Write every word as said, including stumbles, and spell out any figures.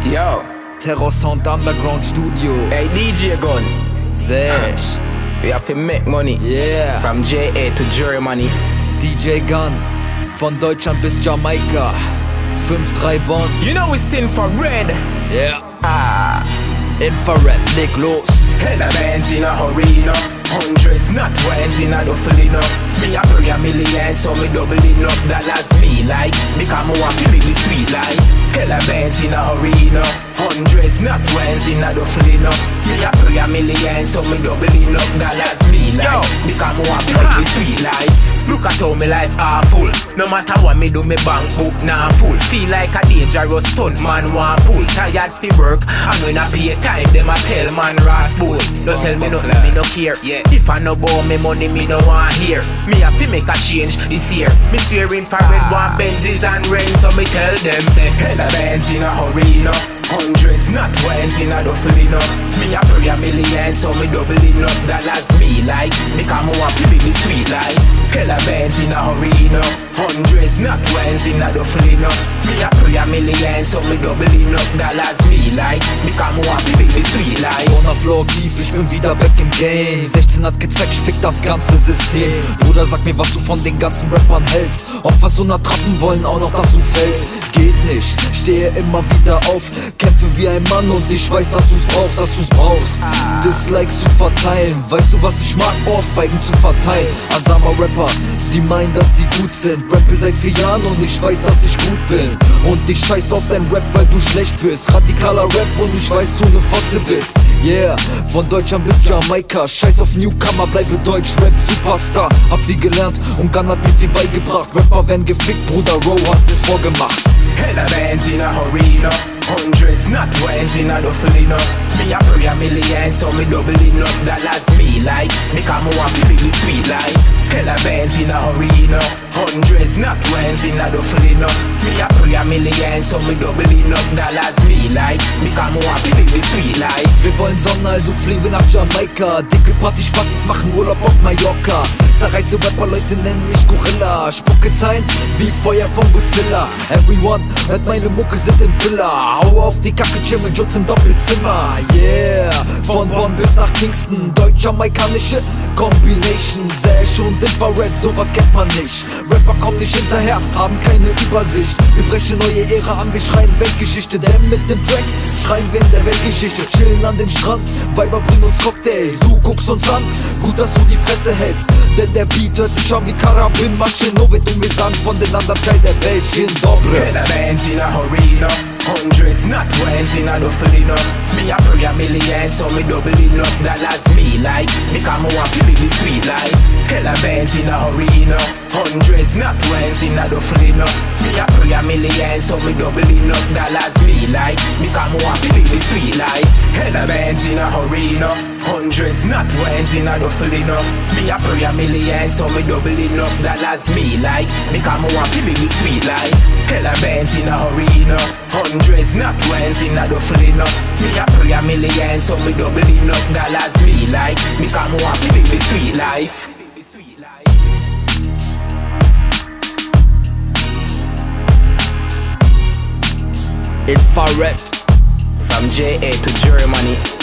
Yo, Terror Sound Underground Studio. hey D J Gun, Sash. we have to make money. Yeah. From J A to Germany. D J Gun. Von Deutschland bis Jamaika. fünf drei Bonn. You know we sin for red. Yeah. Ah. Infrared, leg los. Hella bands in a hurry no. Hundreds, not ones in a duffling up. Me a pray a million, so me doubling up dollars me like. Because me want to live the sweet life. Hella bands in a hurry no. Hundreds, not ones in a duffling up. Me a pray a million, so me doubling up dollars me like. Because me want to live the sweet life. Look at how me life awful. No matter what me do, me bank book nah full. Feel like a dangerous stunt man want pull. Tired fi work, and when I pay time, them a tell man ras bull. Don't tell me nothing, me no care. Yeah. If I no borrow me money, me no want hear. Me have to make a change this year. Me swearing for red one Benzes and rent, so me tell them say hella bands in a hurry no. Hundreds, not ones in a duffling up. Me a pray a million, so me doubling up dollars me like. Because me want to live the sweet life. Hella bands in a hurry no. Hundreds, not ones in a duffling up. Me a pray a million, so me doubling up dollars me like. Because me want to live the sweet life. Bonner Flow tief, ich bin wieder back im Game. sechzehn hat gezeigt, ich fick das ganze System. Bruder, sag mir, was du von den ganzen Rappern hältst. Opfer so einer Trappen wollen auch noch, dass du fällst. Geht nicht, stehe immer wieder auf. Kämpfe wie ein Mann und ich weiß, dass du's brauchst, dass du's brauchst. Dislikes zu verteilen, weißt du, was ich mag? Ohrfeigen zu verteilen. Ansamer Rapper, die meinen, dass sie gut sind. Rappe seit vier Jahren und ich weiß, dass ich gut bin. Und ich scheiß auf dein Rap, weil du schlecht bist. Radikaler Rap und ich weiß, du ne Fotze bist. Yeah, von Deutschland bis Jamaika. Scheiß auf Newcomer, bleibe Deutsch, Rap Superstar. Hab viel gelernt und Gun hat mir viel beigebracht. Rapper werden gefickt, Bruder, Row hat es vorgemacht. Hella bands in a hurry no. Hundreds, not ones in a duffling up. Me a pray a million, so me doubling up dollars me like. Because me want to live the sweet life. Hella bands in a hurry no. Hundreds, not ones in a duffling up. Me a pray a million, so me doubling up dollars me like. Because me want to live the sweet life. Wir wollen Sonne, also fliegen wir nach Jamaika. Dicke Party, Spaß, machen Urlaub auf Mallorca. Zerreiße Rapper, Leute nennen mich Gorilla. Spucke Zeilen wie Feuer von Godzilla. Everyone hört meine Mucke, sind im Villa. Hau auf die Kacke, chill mit Jutz im Doppelzimmer. Yeah, von Bonn bis nach Kingston. Deutsch-jamaikanische Combination. Sash und Infrared, sowas kennt man nicht. Rapper kommen nicht hinterher, haben keine Übersicht. Wir brechen neue Ära an, wir schreien Weltgeschichte. Denn mit dem Track schreien wir in der Weltgeschichte. Chillen an dem Strand, Weiber bringen uns Cocktails. Du guckst uns an, gut, dass du die Fresse hältst. Denn der Beat hört sich an wie Karabin Maschinovet. Und wir sagen von den anderen Teil der Welt, Gin Dobre. Hella bands in a hurry no. Hundreds, not ones in a duffling up. Me a pray a million, so me doubling up dollars me like. Because me want to live the sweet life. Hella bands in a hurry no. Hundreds, not ones in a duffling up. Me a pray a million, so me doubling up dollars me like. Because me want to live the sweet life. Hella bands in a hurry no. Hundreds, not ones in a duffling up. Me a pray a million, so me doubling up dollars me like. Because me want to live the sweet life. Hella bands in a hurry no. Hundreds, not ones in a duffling up. Me a pray a million, so me doubling up dollars me like. Because me want to live the sweet life. Infrared. From J A to Germany.